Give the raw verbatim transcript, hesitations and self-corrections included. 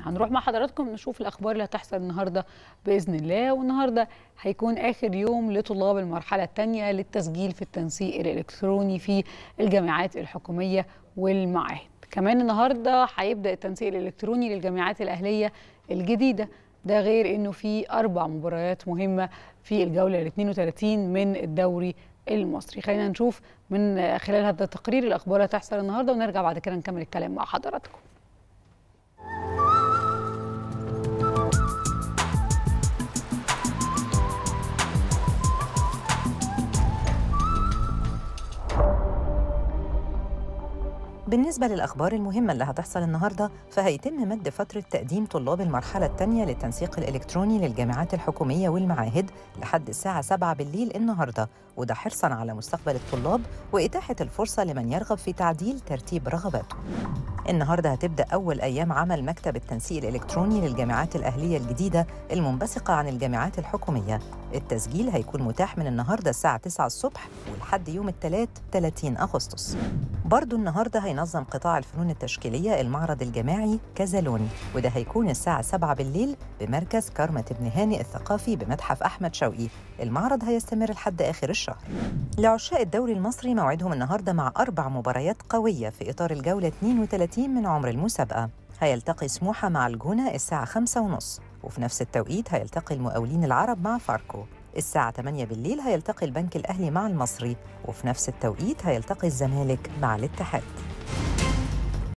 هنروح مع حضراتكم نشوف الأخبار اللي هتحصل النهاردة بإذن الله. والنهاردة هيكون آخر يوم لطلاب المرحلة الثانية للتسجيل في التنسيق الإلكتروني في الجامعات الحكومية والمعاهد. كمان النهاردة هيبدأ التنسيق الإلكتروني للجامعات الأهلية الجديدة، ده غير أنه في أربع مباريات مهمة في الجولة ال اثنين وثلاثين من الدوري المصري. خلينا نشوف من خلال هذا التقرير الأخبار اللي هتحصل النهاردة، ونرجع بعد كده نكمل الكلام مع حضراتكم. بالنسبة للأخبار المهمة اللي هتحصل النهاردة، فهيتم مد فترة تقديم طلاب المرحلة الثانية للتنسيق الإلكتروني للجامعات الحكومية والمعاهد لحد الساعة سبعة بالليل النهاردة، وده حرصاً على مستقبل الطلاب وإتاحة الفرصة لمن يرغب في تعديل ترتيب رغباته. النهاردة هتبدأ أول أيام عمل مكتب التنسيق الإلكتروني للجامعات الأهلية الجديدة المنبثقة عن الجامعات الحكومية. التسجيل هيكون متاح من النهاردة الساعة تسعة الصبح ولحد يوم الثلاث ثلاثين أغسطس. برضو النهاردة هينظم قطاع الفنون التشكيلية المعرض الجماعي كازالوني، وده هيكون الساعة سبعة بالليل بمركز كرمة بن هانئ الثقافي بمتحف أحمد شوقي. المعرض هيستمر لحد آخر الشهر. لعشاق الدوري المصري موعدهم النهاردة مع أربع مباريات قوية في إطار الجولة اثنين وثلاثين من عمر المسابقة. هيلتقي سموحة مع الجونة الساعة خمسة وثلاثين، وفي نفس التوقيت هيلتقي المقاولين العرب مع فاركو. الساعة ثمانية بالليل هيلتقي البنك الأهلي مع المصري، وفي نفس التوقيت هيلتقي الزمالك مع الاتحاد.